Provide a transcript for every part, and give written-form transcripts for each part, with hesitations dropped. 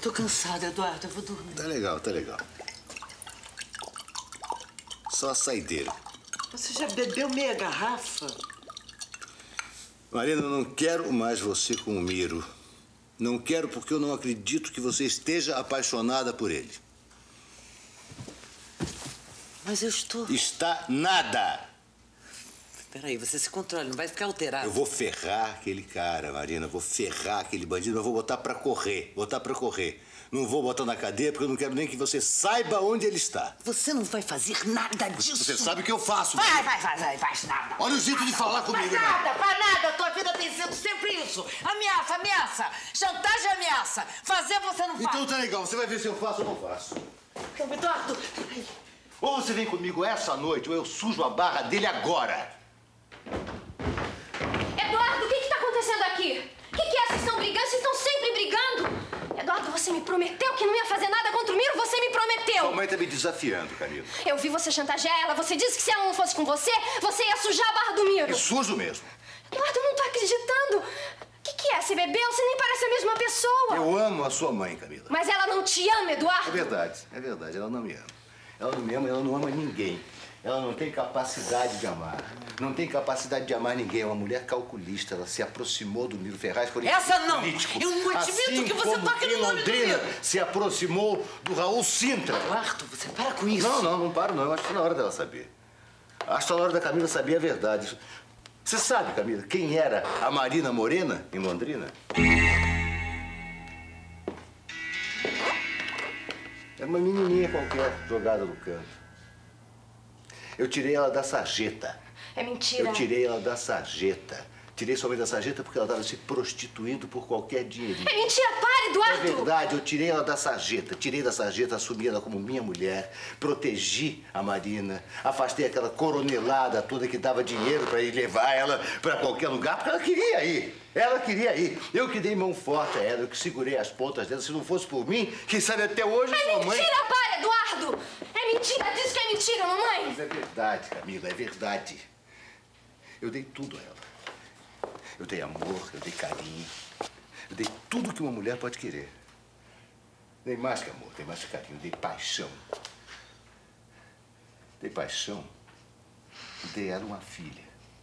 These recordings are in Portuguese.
tô cansada, Eduardo. Eu vou dormir. Tá legal, tá legal. Só a saideira. Você já bebeu meia garrafa? Marina, eu não quero mais você com o Miro. Não quero porque eu não acredito que você esteja apaixonada por ele. Mas eu estou... Está nada! Peraí, você se controla, não vai ficar alterado. Eu vou ferrar aquele cara, Marina. Vou ferrar aquele bandido, mas vou botar pra correr. Botar pra correr. Não vou botar na cadeia porque eu não quero nem que você saiba onde ele está. Você não vai fazer nada disso. Você sabe o que eu faço. Faz nada. Olha o jeito de falar comigo. Faz nada. Tua vida tem sido sempre isso. Ameaça. Chantagem, ameaça. Fazer você não faz. Então tá legal, você vai ver se eu faço ou não faço. Eduardo. Ou você vem comigo essa noite, ou eu sujo a barra dele agora. Eduardo, o que está acontecendo aqui? O que é? Vocês estão brigando? Vocês estão sempre brigando? Eduardo, você me prometeu que não ia fazer nada contra o Miro. Você me prometeu. Sua mãe tá me desafiando, Camila. Eu vi você chantagear ela. Você disse que se ela não fosse com você, você ia sujar a barra do Miro. É sujo mesmo. Eduardo, eu não tô acreditando. O que é? Você bebeu? Você nem parece a mesma pessoa. Eu amo a sua mãe, Camila. Mas ela não te ama, Eduardo. É verdade. Ela não me ama. Ela não me ama, ela não ama ninguém. Ela não tem capacidade de amar. Não tem capacidade de amar ninguém. É uma mulher calculista. Ela se aproximou do Miro Ferraz por Essa não! político. Eu não admito que você toque no nome do Miro. Se aproximou do Raul Sintra. Eduardo, você para com isso. Não paro não. Acho que tá na hora dela saber. Acho que tá na hora da Camila saber a verdade. Você sabe, Camila, quem era a Marina Morena em Londrina? Era uma menininha qualquer, jogada no canto. Eu tirei ela da sarjeta. É mentira. Eu tirei ela da sarjeta. Tirei somente da sarjeta porque ela estava se prostituindo por qualquer dinheirinho. É mentira, para, Eduardo! É verdade, eu tirei ela da sarjeta. Tirei da sarjeta, assumi ela como minha mulher. Protegi a Marina. Afastei aquela coronelada toda que dava dinheiro para ir levar ela para qualquer lugar, porque ela queria ir. Ela queria ir. Eu que dei mão forte a ela, eu que segurei as pontas dela. Se não fosse por mim, quem sabe até hoje sua mãe... É mentira, para, Eduardo! É mentira, diz que é mentira, mamãe! Mas é verdade, Camila, é verdade. Eu dei tudo a ela. Eu dei amor, eu dei carinho. Eu dei tudo que uma mulher pode querer. Dei mais que amor, dei mais que carinho, dei paixão. Dei paixão e dei a ela uma filha.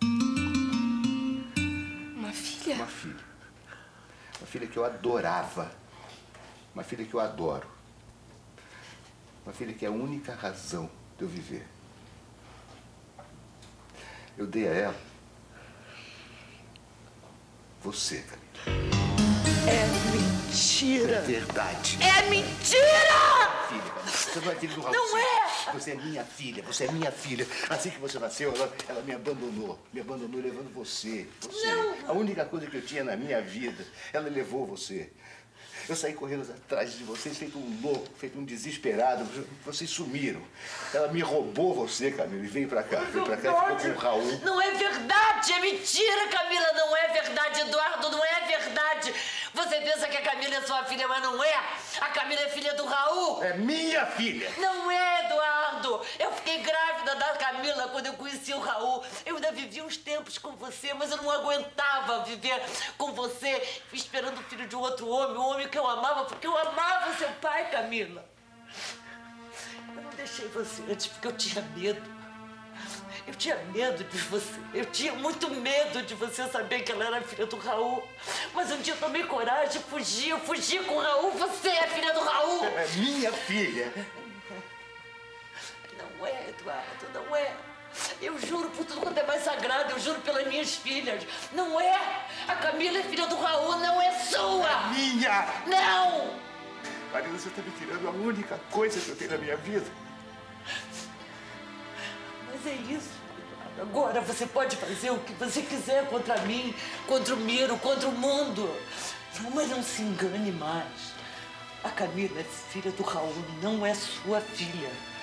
Uma filha? Uma filha. Uma filha que eu adorava. Uma filha que eu adoro. Uma filha que é a única razão de eu viver. Eu dei a ela você, Camila. É mentira. É verdade. É mentira! Filha, Camila. Você não é filha do Raul. Não é! Você é minha filha, você é minha filha. Assim que você nasceu, ela me abandonou. Me abandonou levando você. Não! A única coisa que eu tinha na minha vida, ela levou você. Eu saí correndo atrás de vocês, feito um louco, feito um desesperado. Vocês sumiram. Ela me roubou você, Camila, e veio pra cá. Veio pra cá e ficou com o Raul. Não é verdade, é mentira, Camila. Não é verdade, Eduardo, não é verdade. Você pensa que a Camila é sua filha, mas não é. A Camila é filha do Raul. É minha filha. Não é, Eduardo. Eu fiquei grávida da Camila quando eu conheci o Raul. Eu ainda vivi uns tempos com você, mas eu não aguentava viver com você, esperando o filho de outro homem, um homem que eu amava, porque eu amava seu pai, Camila. Eu não deixei você antes porque eu tinha medo. Eu tinha medo de você. Eu tinha muito medo de você saber que ela era filha do Raul. Mas um dia eu tomei coragem e fugi. Eu fugi com o Raul. Você é filha do Raul. É minha filha. Não é, Eduardo, não é. Eu juro por tudo quanto é mais sagrado. Eu juro pelas minhas filhas. Não é. A Camila é filha do Raul, não é sua. É minha. Não. Marina, você está me tirando a única coisa que eu tenho na minha vida. Mas é isso. Agora você pode fazer o que você quiser contra mim, contra o Miro, contra o mundo. Mas não se engane mais. A Camila é filha do Raul, não é sua filha.